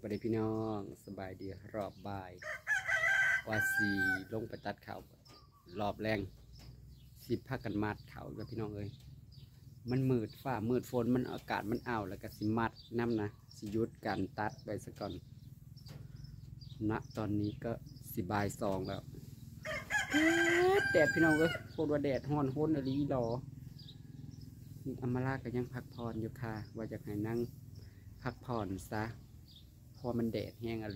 วัสดีพี่น้องสบายดีรอบบ่ายว่าสีลงไปตัดเขารอบแรงสิพักกันมัดเขากับพี่น้องเอ้ยมันมืดฟ้ามืดฝนมันอากาศมันอ้าวแล้วก็สิมัดน้ำนะสิยุดกันตัดไปซะก่อนณตอนนี้ก็12:00แล้วแดดพี่น้องเอ้ยโคตรว่าแดดฮ้อนฮ้นอะไรหรออำมาลาก็ยังพักผ่อนอยู่ค่ะว่าจะให้นั่งพักผ่อนซะพอมันแดดแห้งอะไร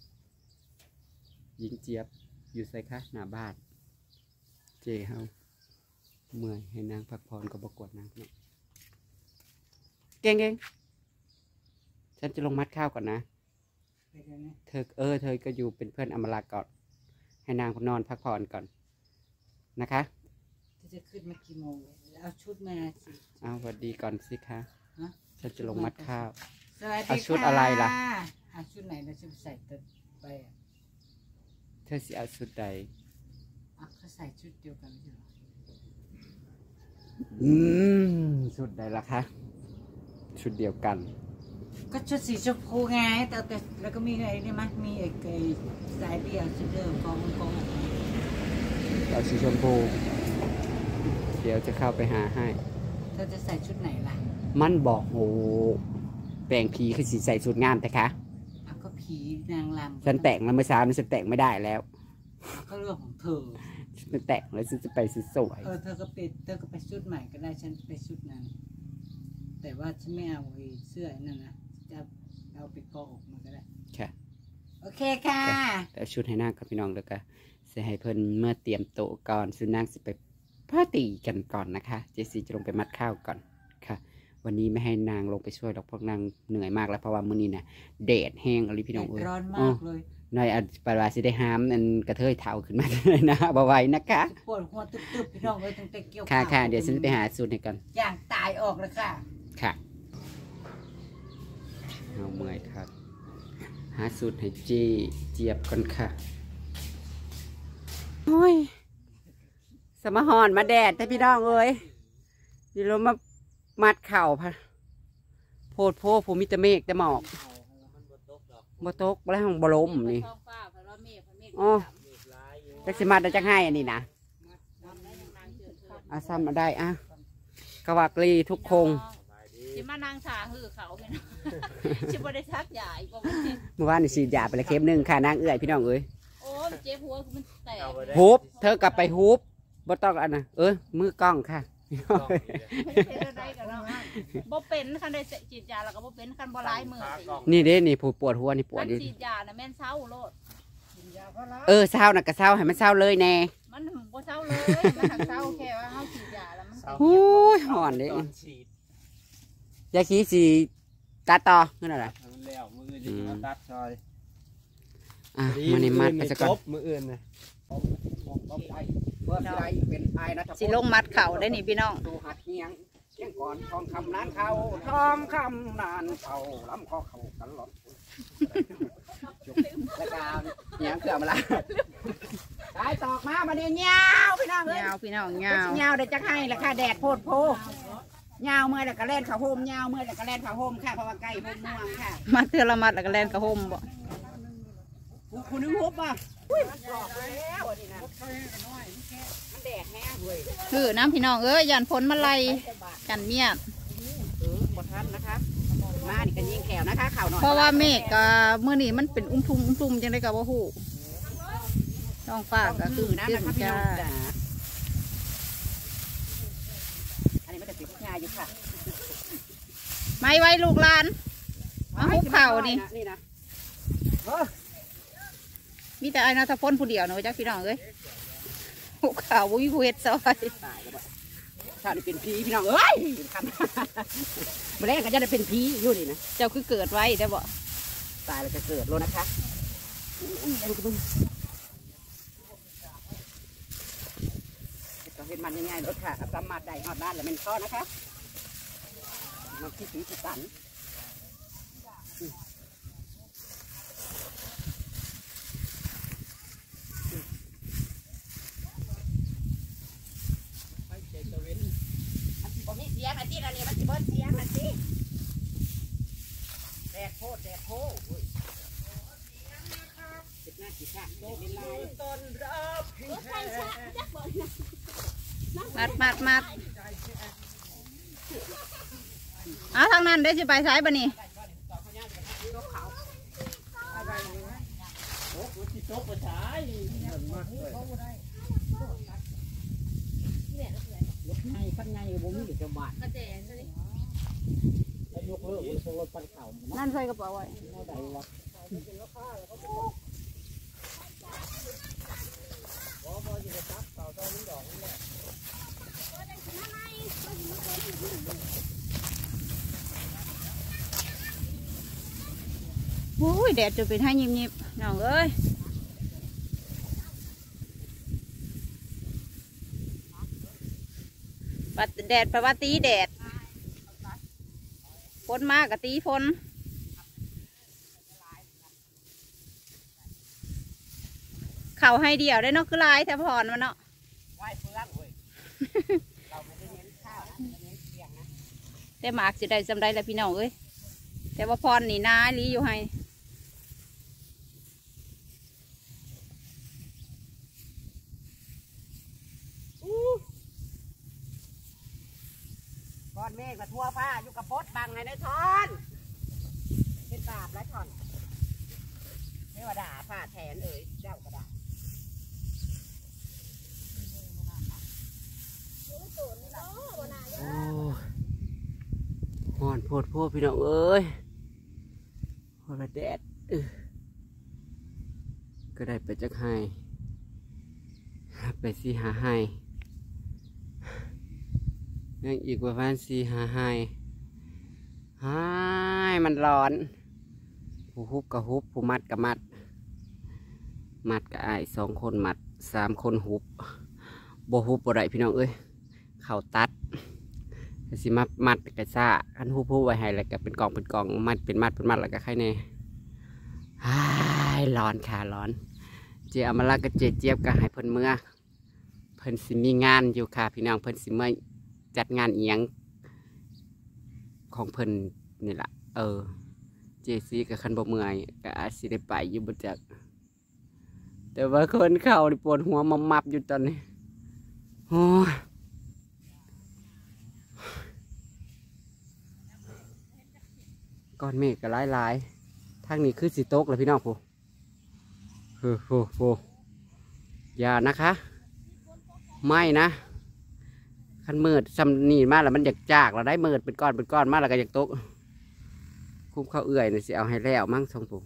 ยิงเจี๊ยบอยู่ใส่ค่ะหน้าบ้านเจเฮาเมื่อยให้นางพักผ่อนก็บกวดนางเนาะเก่งฉันจะลงมัดข้าวก่อนนะเธอก็อยู่เป็นเพื่อนอมราก่อนให้นางนอนพักผ่อนก่อนนะคะจะขึ้นมากี่โมงเอาชุดมาสิเอาสวัสดีก่อนสิคะฉันจะลงมัดข้าวเอาชุดอะไรล่ะเอาชุดไหนเราจะใส่ตัวไปเธอสิเอาชุดใดเขาใส่ชุดเดียวกันใช่ไหมชุดใดล่ะคะชุดเดียวกันก็ชุดสีชมพูไงแต่แล้วก็มีไอ้นี่มั้ยมีไอ้สายเดี่ยวชุดเดิมกองเอาสีชมพูเดี๋ยวจะเข้าไปหาให้เธอจะใส่ชุดไหนล่ะมันบอกโหแปลงผีคือสีใส่ชุดงามแต่คะก็ผีนางรำฉันแต่งแล้วเมื่อเช้านี้ฉันแต่งไม่ได้แล้วก็เรื่องของเธอฉันแต่งแล้วฉันจะไปสวยเธอก็ไปชุดใหม่ก็ได้ฉันไปชุดนั้นแต่ว่าฉันไม่เอาเสื้อนั่นนะจะเอาไปกออกมาก็ได้ค่ะโอเคค่ะแต่ชุดให้นางกับพี่น้องแล้วก็จะให้เพิ่นเมื่อเตรียมโต๊ะก่อนซึ่งนางจะไปปาร์ตี้กันก่อนนะคะเจสซี่จะลงไปมัดข้าวก่อนค่ะวันนี้ไม่ให้นางลงไปช่วยหรอกเพราะนางเหนื่อยมากแล้วเพราะว่ามื้อนี้นะแดดแห้งอะไรพี่น้องเอ้ยร้อนมากเลยนายปลาสิได้ห้ามอันกระเทยเท้าขึ้นมาเลยนะบ่ไหวนะคะปวดหัวตึบๆพี่น้องเลยตั้งแต่เกี่ยวค่ะเดี๋ยวฉันไปหาสูตรให้กันอย่างตายออกเลยค่ะค่ะเอาเมื่อยครับหาสูตรให้เจี๊ยบก่อนค่ะโอ้ยสมหอนมาแดดแต่พี่น้องเอ้ยนี่เรามามัดเข่าพะโพดผูมิตรเมฆแต่หมอกบ่ตกแล้วบ่ล้มนี่อ๋อจะสิมัดได้จังให้อันนี้นะซ้ำมาได้กวักลีทุกคงชิมานางสาหือเขาพี่น้องชิบได้ชักใหญ่กว่าเมื่อวานนี่ฉีดยาไปละเข็มนึงค่ะนางเอื้อยพี่น้องเอ้ยโอ้เจ็บหัวมันแตกฮุบเธอกลับไปฮุบบ่ต้องอันนะมือกล้องค่ะบ่เป็นคันได้ฉีดยาแล้วก็บ่เป็นคันบ่ร้ายมือนี่เด้นี่ปวดหัวนี่ปวดดิฉีดยานะแม่นเศร้าโลดเศร้าน่ะก็เศร้าให้มันเศร้าเลยแน่มันบ่เศร้าเลยมันหักเศร้าแค่ว่าเฮาฉีดยาแล้วมันโอ้ยห่อนเด้ยาขี้สีตัดต่อนั่นแหละแล้วมืออื่นจะตัดซอยมันนี่มัดไปสักก่อนมืออื่นเลยสิลงมัดเข่าได้นี่พี่น้องดูหัดเฮียงก่อนทองคำนานเขาทองคำนานเขาล้ำคอเขากันหลอดรายการเฮียงเกลือมาละสายตอกมาเนี่ยเงาพี่น้องเงาพี่น้องเงาเดี๋ยวจะให้ละค่ะแดดโพดโพเงาเมื่อแล้วก็เล่นข้าวโฮมเงาเมื่อแล้วก็เล่นข้าวโฮมค่ะเพราะว่าไก่โฮมม่วงค่ะมัดเทือละมัดแล้วก็เล่นข้าวโฮมบ่คุณนึกฮุบป่ะคือน้ำพี่น้องยันฝนมาไล่กันเมียบทันนะคะมาดิกันยิงแขวนะคะข่าวหน่อยเพราะว่าเมฆกับเมื่อนี้มันเป็นทุ่มจังได้กับว่าหูต้องฝากก็คือน้ำจ้าอันนี้ไม่ได้ติดงาอยู่ค่ะไม่ไว้ลูกหลานมาหุบเข่านี่มีแต่ไอ้นัทพลผู้เดียวนะจ้าพี่น้องหุบเข่าวุ้ยเวทซอยถ้าได้เป็นผีพี่น้องมาแรกก็จะได้เป็นผีอยู่นี่นะเจ้าคือเกิดไว้ได้บ่ตายแล้วจะเกิดแล้วนะคะเห็นมันยังไงรถค่ะสามารถได้หอดบ้านแล้วเป็นข้อนะคะมันที่ถึงที่สันเสียงอันนี้อันนี้มันจะเบิ้ลเสียงอันนี้แดดโพดมัดทางนั้นได้สิไปสายบ่นี่นั่นใส่กระเป๋าไว้โอ้ยแดดจะเป็นให้ยิบๆน้องเอ้ยปัดแดดไปว่าตีแดดฝนมากกับตีฝนเข่าให้เดียวได้เนาะคือลายแทบพรมันเนาะแต่หมากสิได้จำได้แล้วพี่น้องเอ้ยแต่ว่าพรนี่นาลีอยู่ให้ก้อนเมฆมาทั่วฟ้าอยู่กับพดบังไงได้ทอนเป็นบาปแล้วทอนไม่ว่าด่าผ้าแทนเอ่ยเจ้าก็ด่าฮ้อนโพดโพพี่น้องเอ้ยพอละแดดก็ได้ไปจักไห้ไปสีหาไห้ยังอีกประมาณสีหาไห้มันร้อนผู้ฮุบกับฮุบผู้มัดกับมัดกับไอ้2 คนมัด3 คนฮุบบ่ฮุบบ่ได้พี่น้องเอ้ยเข่าตัดสิมัดกระซ่าคันฮุบไว้ให้แล้วก็เป็นกล่องมัดเป็นมัดแล้วก็ไข่แน่ร้อนค่ะร้อนเจอามาลากับเจเจี๊ยบก็ให้เพิ่นเมื่อเพิ่นสิมีงานอยู่ค่ะพี่น้องเพิ่นสิเมื่อจัดงานเอียงของเพิ่นนี่แหละเจซีกับคันบ่เมื่อยก็อาจสิได้ไปอยู่บ่จักแต่ว่าคนเข้าปวดหัวมับอยู่ตอนนี้โอ้ยก้อนเมฆก็หลายทางนี้คือสีตกเลยพี่น้องผู้อย่านะคะไม่นะคันมืดซ้ำนี่มาแล้วมันอยากจากเราได้มืดเป็นก้อนมาแล้วก็อยากตกคุ้มข้าวเอื่อยนี่สิเอาให้แล้วมั่งทรงผู้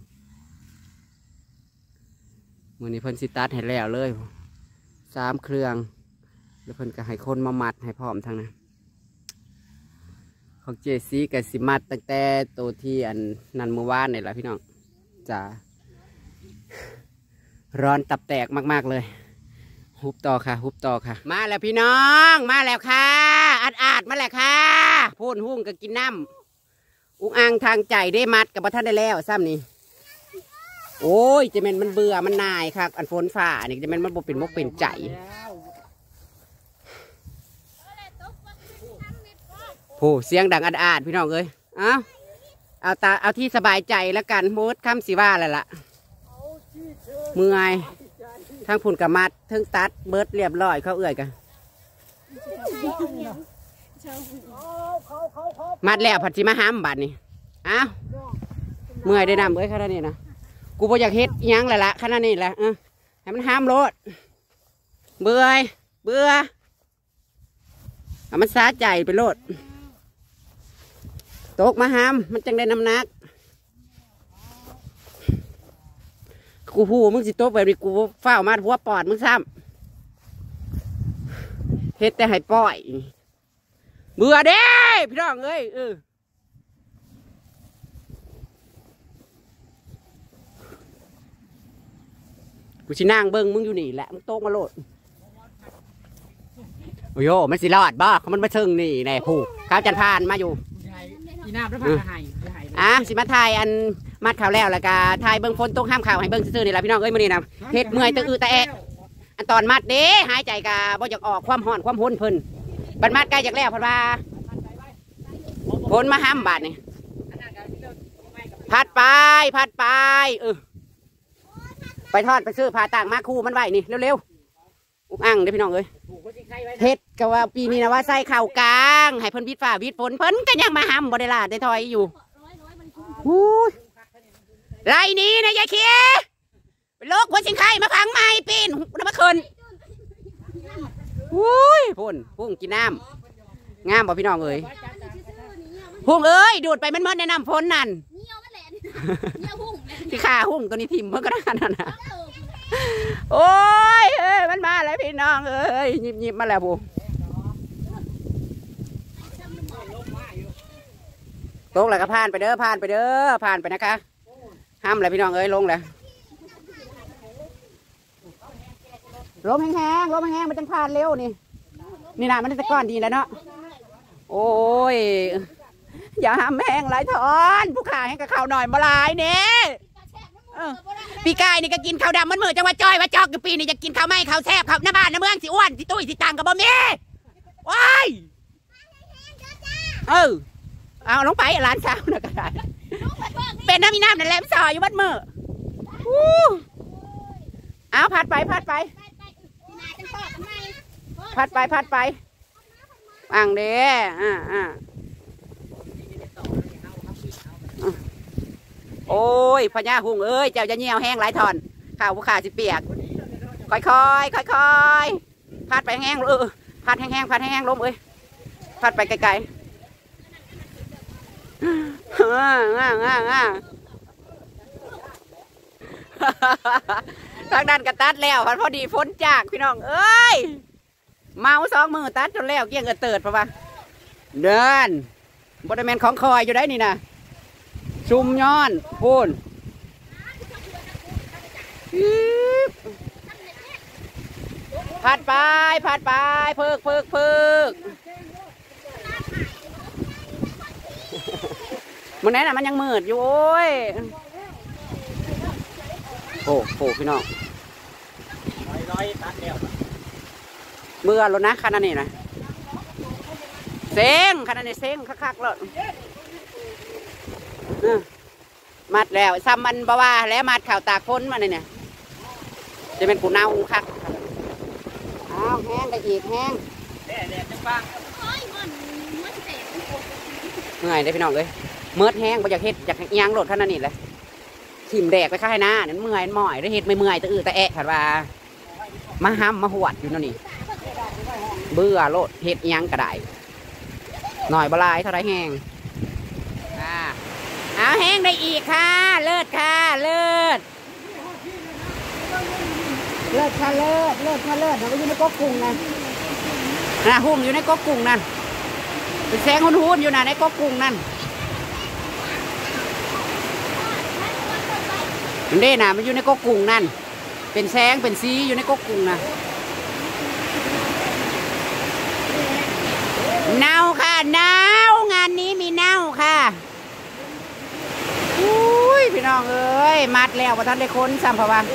มื้อนี้เพิ่นสิตัดให้แล้วเลย3 เครื่องแล้วเพิ่นก็ให้คนมามัดให้พร้อมทั้งนั้นของเจซีกับสิมัดตั้งแต่ตัวที่อันนันเมื่อวานนี่แหละพี่น้องจ้าร้อนตับแตกมากๆเลยฮุบต่อค่ะมาแล้วพี่น้องมาแล้วค่ะอาดมาแล้วค่ะพูนหุ้งก็กินน้ำอุ้งอังทางใจได้มัดกับท่านได้แล้วซ้ำนี่โอ้ยจะเป็นมันเบื่อมันนายค่ะอันฝนฝ่านี่จะเป็นมันบ่เป็นมกเป็นใจผู้เสียงดังอาดพี่น้องเอ้ยเอาที่สบายใจแล้วกันโมดคำสีว่าแล้วล่ะเมื่อยทั้งผุนกับมัดทั้งตัดเบิดเรียบร้อยเขาเอื่อยกันมัดแล้วผัดชีมาห้ามบัดนี่เมื่อยได้นำเอ้ยขนาดนี้นะกูบ่อยากเฮ็ดยังแหละละขนาดนี้แหละให้มันห้ามรถเบื่อมันสาใจไปโลดตกมาห้ามมันจังได้น้ำหนักกูพูมึงสิโตกแบบนี้กูเฝ้ามาหัวปอดมึงซ้ำเฮ็ดแต่ให้ปล่อยเบื่อเด้พี่น้องเอ้ยกูชินั่งเบิ้งมึงอยู่นี่แหละมึงโตกมาโลดโอ้ยมันสิรอดบ้าเขามันมาเชิงนี่แน่ผู้ข้าวจันทานมาอยู่อีน้ำแล้วพาสิมาถ่ายอันมัดข่าวแล้วก็ถ่ายเบิ้งฝนตกห้ามข่าวให้เบิ้งซื่อๆนี่แหละพี่น้องเอ้ยมื้อนี้นะเฮ็ดเมื่อยตะแต่อันตอนมัดเด้หายใจกะบ่อยากออกความห่อนความห้นเพิ่นบัดมัดใกล้จากแล้วเพิ่นว่าฝนมาห้ามบาดนี่พัดไปไปทอดไปซื้อผ้าต่างมาคู่มันไว้นี่เร็วๆอุ้งอ่างเด้อพี่น้องเอ้ยเฮ็ดก็ว่าปีนี้นะว่าใส่ข้าวกลางให้เพิ่นวิดฟ้าวิดฝนเพิ่นก็ยังมาห้ำบ่ได้ล่ะได้ถอยอยู่อู้ยไรนี้นะยายเคียเป็นโรคหัวชิงไข่มาพังไม้ปีนน้ำมะเขินอุ้ยพุ่งกินน้ำงามบ่พี่น้องเอ้ยพุ่งเอ้ยดูดไปมันมดในน้ำพ้นนั่นที่ขาหุ่งตัวนี้ทิ่มเมื่อก็ได้ขนาดนั้นโอ้ยเอ้ยมันมาแล้วพี่น้องเอ้ยหยิบมาแล้วบุตกแล้วก็ผ่านไปเด้อผ่านไปนะคะห้ามเลยพี่น้องเอ้ยลงเลยลมแห้งมันจะผ่านเร็วนี่นะมันจะก้อนดีแล้วเนาะโอ้ยอย่าห้ามแห้งไหลทอนผู้ขายให้กับข้าวหน่อยมาลายเนี่ยปีกายนี่ก็กินข้าวดำมันมือจังว่าจ้อยว่าจอกปีนี่จะกินข้าวไม่ข้าวแซ่บข้าวหน้าบ้านหน้าเมืองสิอ้วนสิตุ้ยสิตังกับบะหมี่ว้ายเอาลงไปร้านเช้านะก็ได้เป็นน้ำมีน้ำนั่นแหละมันซอยอยู่บัดมือเอาพัดไปอ่างเด้โอ้ยพญาหุ่งเอ้ยเจ้าจะเหี่ยวแห้งหลายถอนข้าวผู้ขาสิเปียกค่อยพัดไปแห้งพัดแห้งลมเอ้ยพัดไปไกลๆทางด้านกระตัดแล้วพอดีฝนจากพี่น้องเอ้ยเมา2 มือตัดจนแล้วเกี้ยงเติดเพราะว่าเดินบริเวณของคอยอยู่ได้นี่นะชุมย้อนพูนพัดไปเพิกมันไหนน่ะมันยังมืดอยู่โอ้ยโอ้พี่น้องเมื่อรถนะคันนั้นนี่นะเซ็งคันนั้นนี่เซ็งคักๆเลยมัดแล้วซ้ำมันบ่ว่าแล้วมัดข่าวตากฝนมาเนี่ยจะเป็นกูเน่าคักอ้าวแห้งได้อีกแห้งเมื่อยได้พี่น้องเลยเมื่อแห้งบ่อยากเฮ็ดอยากยางรถคันนั้นนี่เลยถิ่มแดกไปค่ายหน้านั่นเมื่อยหม่อยได้เฮ็ดไม่เมื่อยแต่แอะขัดว่ามาห้ำมาหวดอยู่นั่นนี่เบื่อรถเฮ็ดยางกระไดหน่อยบลายเท่าไรแห้งเอาแห้งได้อีกค่ะเลิศค่ะเลิศค่ะเลิศเราอยู่ในก๊กกุ้งนะหุ่งอยู่ในก๊กกุ้งนั่นเป็นแสงหุ่นอยู่นะในก๊กกุ้งนั่นมันได้นะมันอยู่ในก๊กกุ้งนั่นเป็นแสงเป็นสีอยู่ในก๊กกุ้งนะเน่าค่ะเน่างานนี้มีเน่าค่ะอุ้ยพี่น้องเอ้ยมัดแล้วพอท่านได้ค้นซ้ำเพราะว่า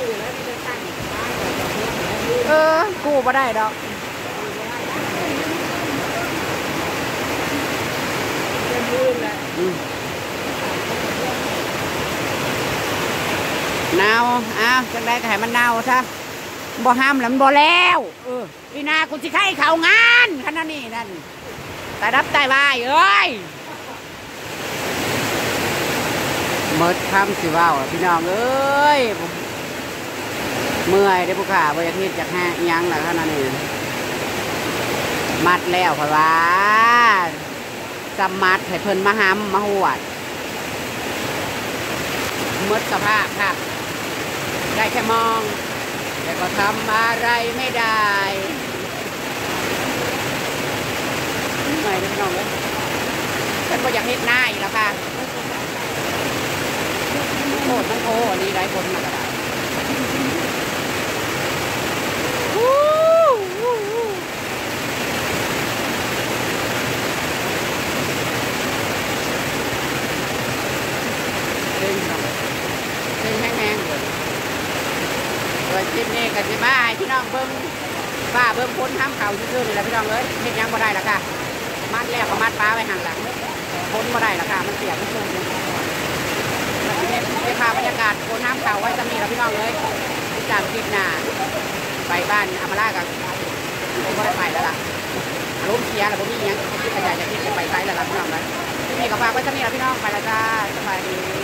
กู้มาได้ดอกเน่าจังได้ก็ให้มันเน่าซะบ่ห้ามแล้วมันบ่แล้วพี่นาคุณสิไข่เข่างานขนาดนี้นั่นแต่รับใต้วายเอ้ยเมื่อทำสิว่าวพี่น้องเอ้ยเมื่อยได้ผู้ข่าบริษัทจากห้ายังหล่ะขนาดนี้มัดแล้วเพราะว่าจำมัดให้เพิ่นมาห้ำมาหวดเมื่อสภาพค่ะได้แค่มองแต่ก็ทำอะไรไม่ได้เหนื่อยเลยพี่น้องเลยฉันก็อยากเฮ็ดหน้าอีกแล้วค่ะโคตรมันโอ้อันนี้ไรคนมากระดาษแห้งๆเลยโดยคลิปนี้ก็สิมาให้พี่น้องเบิ้งป้าเบิ้งพ้นทำเข่าซื่อๆนี่แหละพี่น้องเลยเฮ็ดยังบ่ได้ละค่ะมัดแล้วก็มัดปลาไว้ห่างหลังพ้นบ่ได้ละค่ะมันเสียมันสูงเก็บภาพบรรยากาศโคนน้ำเข่าไว้จะมีแล้วพี่น้องเลยตามคลิปหน้าไปบ้านอามาล่ากับผมก็ได้ไปแล้วล่ะอารมณ์เสียแล้วผมมีอย่างคิดขยายจะคิดจะไปไซส์แล้วล่ะพี่น้องนะที่นี่ก็ฝากไว้ที่นี่แล้วพี่น้องไปแล้วจ้าสบายดี